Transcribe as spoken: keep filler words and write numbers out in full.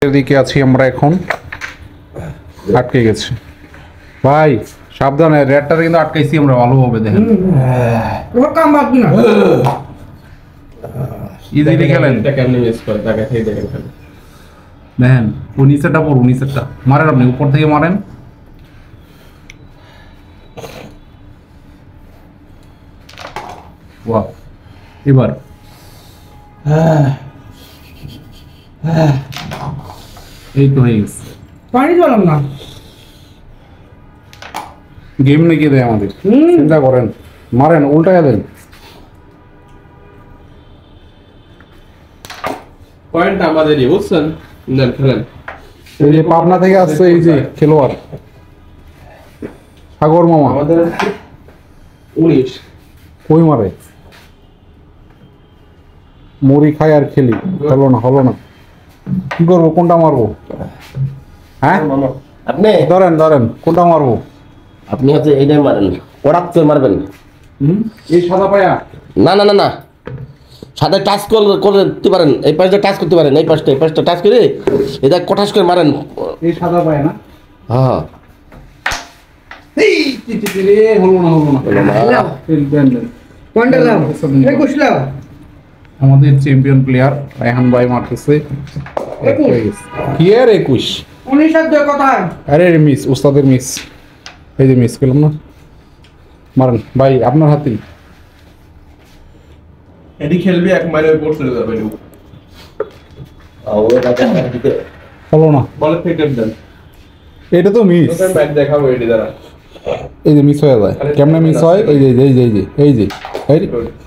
এদিকে আছি আমরা এখন, আটকে গেছে ভাই, সাবধানে, রেডটারে কিন্তু আটকাইছি আমরা ভালোভাবে, দেখেন কাম বাদ না ইজিলি খেলেন। কেমনি মিস করে তাকে খেয়ে দেখেন খালি দেখেন ও নিচেরটা পড়ো, নিচেরটা মারেন, আপনি উপর থেকে মারেন। ওয়াও, এবার এই তো হয়ে গেছে। পানি জলাম না গেম নাকি দেয় আমাদের, চিন্তা করেন, মারেন, উল্টায় দেন। পয়েন্ট আমাদেরই, বুঝছেন? নেন খেলেন। এই যে পাবনা থেকে আসছে এই যে খেলোয়াড় সাগর মামা, আমাদের উনিশ। কই মারে, মুড়ি খাই আর খেলি, হলো না হলো না, কি করবো, কোনটা মারবো? হ্যাঁ আপনি ধরেন ধরেন, কোনটা মারবো? আপনি হচ্ছে এইটাই মারেন, ওরাপ করে মারবেন। হুম, এই সাদা পায়া, না না না না, সাথে টাচ করে দিতে পারেন, এই পাশটা টাচ করতে পারেন, এই পাশটা এই পাশটা টাচ করে এটা কটাস করে মারেন। এই সাদা পায়া না, হ্যাঁ এই টি টি টি রে, হলো না হলো না, হলো না। দেন, দেন, দেন। কোনটা লাও একুশ লাও আমাদের চ্যাম্পিয়ন প্লেয়ার রায়হান ভাই মারতেছে একুশ। কি আর একুশ, উনিশ আর দুই কোথায় আরে মিস, উস্তাদের মিস, এই যে মিস পেলাম না, মারেন ভাই, আপনার হাতে। এটি খেলবি এক মাইলের উপর চলে যাবে। হলো না, বলে থেকে দেন, এটা তো মিস, ওখানে ব্যাট দেখাবো এটি দ্বারা। এই যে মিস হয়ে যায়, কেমনে মিস হয়, এই যে এই যে এই যে এই যে এই যে,